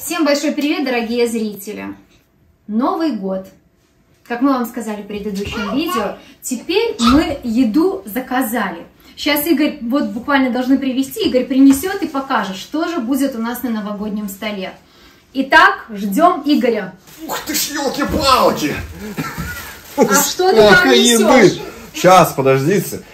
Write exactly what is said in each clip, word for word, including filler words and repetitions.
Всем большой привет, дорогие зрители! Новый год. Как мы вам сказали в предыдущем видео, теперь мы еду заказали. Сейчас Игорь, вот буквально должны привезти, Игорь принесет и покажет, что же будет у нас на новогоднем столе. Итак, ждем Игоря. Ух ты ж, елки-палки! А что ты там несешь? Сейчас, подождите.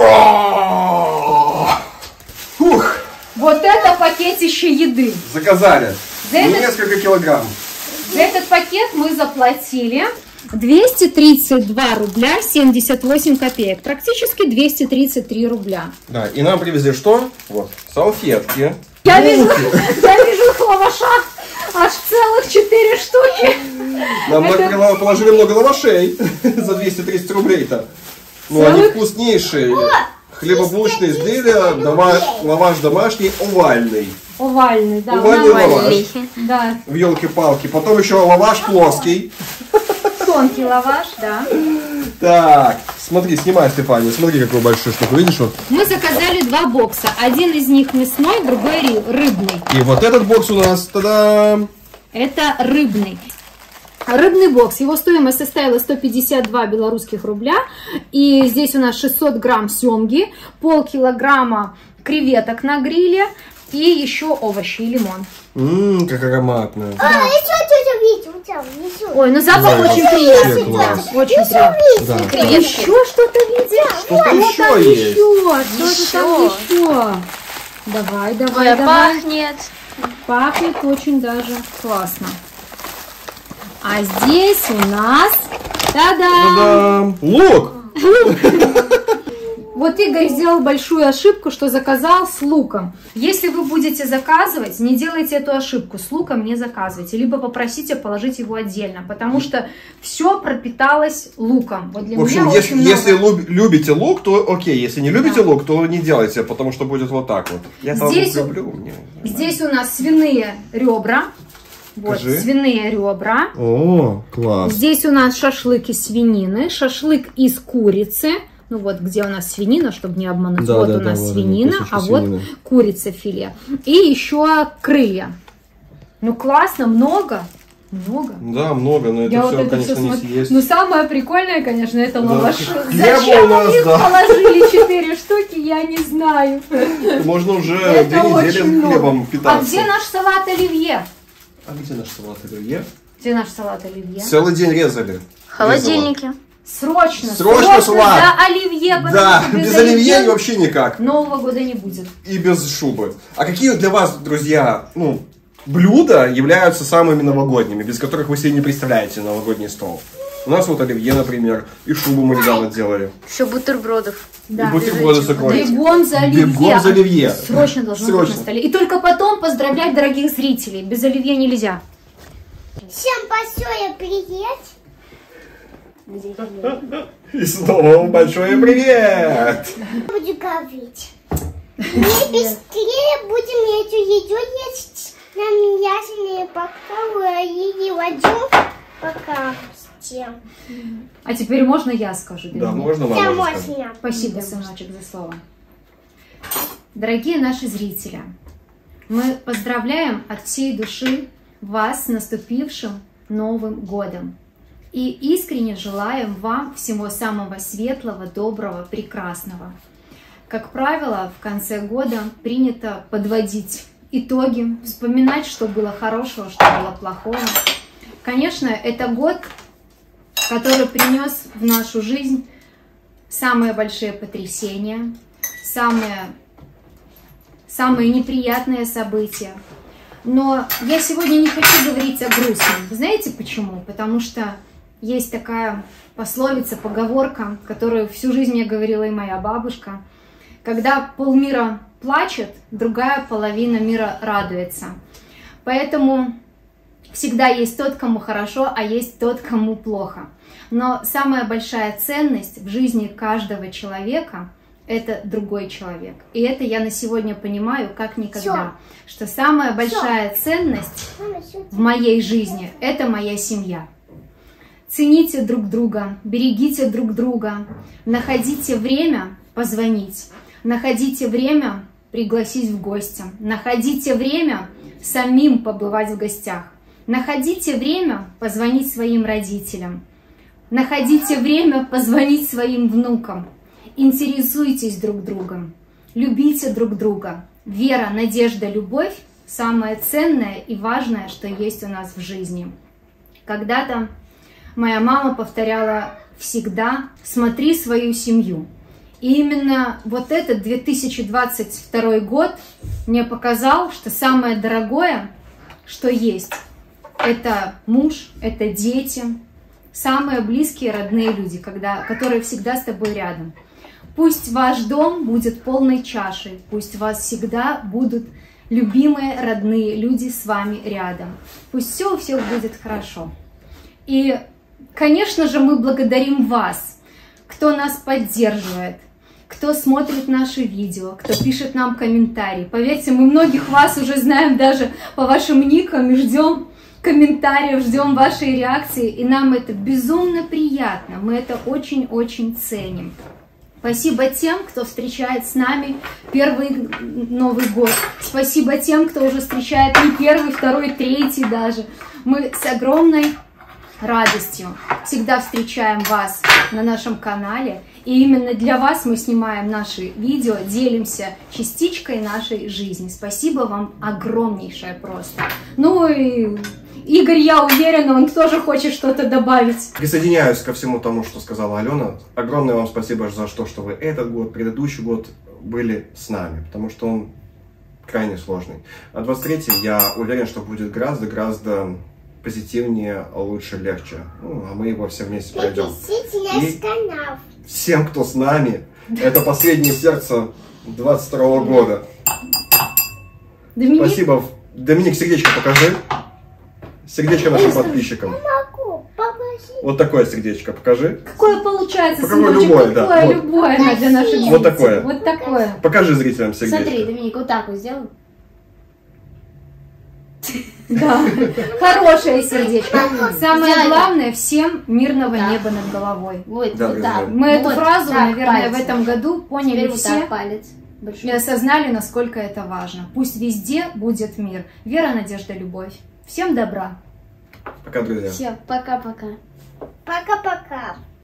Фух. Вот это пакетище еды. Заказали. За этот, несколько килограмм. За этот пакет мы заплатили двести тридцать два рубля семьдесят восемь копеек. Практически двести тридцать три рубля. Да, и нам привезли что? Вот, салфетки. Я вижу, я вижу лаваша. Аж целых четыре штуки. Нам Это... положили много лавашей за двести тридцать рублей-то. Ну, Целых... они вкуснейшие. Хлебобулочные изделия, дома... лаваш домашний, овальный. Овальный, да. Овальный лаваш. Да. В елки-палки. Потом еще лаваш плоский. Тонкий лаваш, да. Так, смотри, снимай, Стефания. Смотри, какую большую штуку. Видишь вот? Мы заказали два бокса. Один из них мясной, другой рыбный. И вот этот бокс у нас, та-дам! Это рыбный. Рыбный бокс, его стоимость составила сто пятьдесят два белорусских рубля. И здесь у нас шестьсот грамм семги, полкилограмма креветок на гриле и еще овощи и лимон. Ммм, как ароматно. Да. А, еще что-то видел. Ой, ну запах да, очень приятный. класс. Да, очень приятный. Да. Еще что-то видишь? Что-то еще там есть. еще? Что-то там еще? Давай, давай, Ой, давай. пахнет. Пахнет очень даже классно. А здесь у нас, та-дам! Та-дам! Лук! Вот Игорь сделал большую ошибку, что заказал с луком. Если вы будете заказывать, не делайте эту ошибку. С луком не заказывайте. Либо попросите положить его отдельно, потому что все пропиталось луком. Вот для В общем, меня если, очень если много. любите лук, то окей. Если не любите Да. лук, то не делайте, потому что будет вот так вот. Я Здесь, лук люблю. Мне... здесь у нас свиные ребра. Вот, Покажи. свиные ребра. О, класс. Здесь у нас шашлык из свинины, шашлык из курицы. Ну вот, где у нас свинина, чтобы не обмануть. Да, вот да, у нас да, вот свинина, кусочки а свинины. вот курица филе. И еще крылья. Ну классно, много. Много. Да, много, но это Я все, вот это конечно, все не смотрю. съесть. Ну самое прикольное, конечно, это Да. лаваш. Хлеба Зачем у нас, они да. положили четыре штуки, я не знаю. Можно уже Это две недели очень с много. хлебом А питаться. где наш салат оливье? А где наш салат оливье? Где наш салат оливье? Целый день резали. В холодильнике. Срочно, Срочно салат. за оливье, потому Да, что без оливье вообще никак. Нового года не будет. И без шубы. А какие для вас, друзья, ну, блюда являются самыми новогодними, без которых вы себе не представляете новогодний стол? У нас вот оливье, например, и шубу мы недавно делали. Еще бутербродов. Да. И бутерброды с икрой. Бегон за оливье. Бегон за оливье. Срочно должно Срочно. быть на столе. И только потом поздравлять дорогих зрителей. Без оливье нельзя. Всем большое привет. И снова большой привет! Буду говорить. Мы быстрее будем эту еду есть. Нам ясные пока и водю пока всем. А теперь можно я скажу? Да, Бегун? можно Да, вам рассказать? можно. Спасибо, сыночек, за слово. Дорогие наши зрители, мы поздравляем от всей души вас с наступившим Новым годом. И искренне желаем вам всего самого светлого, доброго, прекрасного. Как правило, в конце года принято подводить итоги, вспоминать, что было хорошего, что было плохого. Конечно, это год, который принес в нашу жизнь самые большие потрясения, самые, самые неприятные события. Но я сегодня не хочу говорить о грустном. Знаете почему? Потому что есть такая пословица, поговорка, которую всю жизнь мне говорила и моя бабушка. Когда полмира плачет, другая половина мира радуется. Поэтому всегда есть тот, кому хорошо, а есть тот, кому плохо. Но самая большая ценность в жизни каждого человека – это другой человек. И это я на сегодня понимаю как никогда. Что самая большая ценность в моей жизни – это моя семья. Цените друг друга, берегите друг друга, находите время позвонить, находите время пригласить в гости, находите время самим побывать в гостях. Находите время позвонить своим родителям. Находите время позвонить своим внукам. Интересуйтесь друг другом. Любите друг друга. Вера, надежда, любовь – самое ценное и важное, что есть у нас в жизни. Когда-то моя мама повторяла всегда: смотри свою семью. И именно вот этот две тысячи двадцать второй год мне показал, что самое дорогое, что есть, это муж, это дети, самые близкие, родные люди, когда, которые всегда с тобой рядом. Пусть ваш дом будет полной чашей, пусть у вас всегда будут любимые, родные люди с вами рядом. Пусть все у всех будет хорошо. И, конечно же, мы благодарим вас, кто нас поддерживает, кто смотрит наши видео, кто пишет нам комментарии. Поверьте, мы многих вас уже знаем даже по вашим никам и ждем комментариев, ждем вашей реакции. И нам это безумно приятно, мы это очень-очень ценим. Спасибо тем, кто встречает с нами первый Новый год. Спасибо тем, кто уже встречает не первый, второй, третий даже. Мы с огромной радостью всегда встречаем вас на нашем канале. И именно для вас мы снимаем наши видео, делимся частичкой нашей жизни. Спасибо вам огромнейшее просто. Ну и Игорь, я уверена, он тоже хочет что-то добавить. Присоединяюсь ко всему тому, что сказала Алена. Огромное вам спасибо за то, что вы этот год, предыдущий год были с нами, потому что он крайне сложный. А двадцать третий, я уверен, что будет гораздо-гораздо позитивнее, лучше, легче. Ну, а мы его все вместе пройдем. И всем, кто с нами, это последнее сердце двадцать второго года. Доминик? Спасибо. Доминик, сердечко покажи. Сердечко нашим подписчикам. Вот такое сердечко покажи. Какое получается, Покажи сыночек? любое, да. Какое Вот. любое для наших зрителей. Вот такое. Вот такое. Покажи зрителям сердечко. Смотри, Доминик, вот так вот сделай. Да, хорошее сердечко. Самое Сделай главное, всем мирного Да. неба над головой. Вот, Да, вот друзья. так. Мы эту Вот фразу, так, наверное, в пальцем. этом году поняли Теперь вот все так палец. и Большой. осознали, насколько это важно. Пусть везде будет мир. Вера, надежда, любовь. Всем добра. Пока, друзья. Все, пока-пока. Пока-пока.